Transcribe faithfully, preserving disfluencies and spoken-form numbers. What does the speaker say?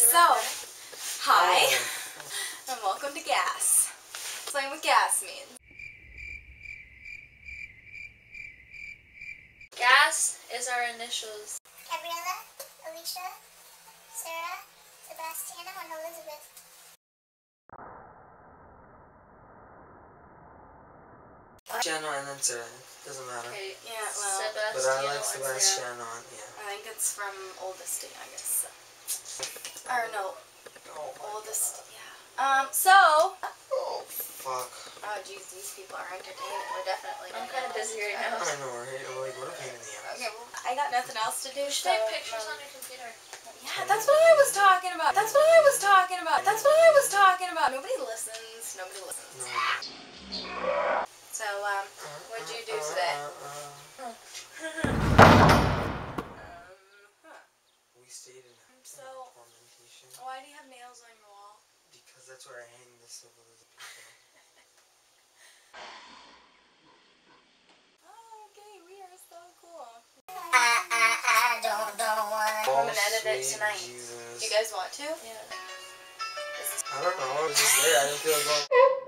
So, hi, and welcome to Gas. Explain what gas means. Gas is our initials. Gabriella, Alllysha, Sarah, Sebastiano, and Elizabeth. Sebastiano and then Sarah. Doesn't matter. Okay, Yeah, well, Sebastiano But I like and Sarah. Sebastiano and yeah. I think it's from oldest to youngest. Or no, Oh my oldest, yeah. Um, so. Oh fuck. Oh geez, these people are entertaining. We're definitely. I'm kind of busy right now. I know, right? Like, what a pain in the ass. Okay, well, I got nothing else to do. You should So, take pictures um, on your computer. Yeah, that's what I was talking about. That's what I was talking about. That's what I was talking about. Nobody listens. Nobody listens. No. So, um, what'd you do today? Uh, uh, uh, Um, huh. we stayed in a So, tormentation. Why do you have nails on your wall? Because that's where I hang the civilians of people. Oh, okay, we are so cool. I, I, I don't know what. I'm gonna edit it sweet tonight. Jesus. You guys want to? Yeah. Is this I don't know. I was just there. I didn't feel like going.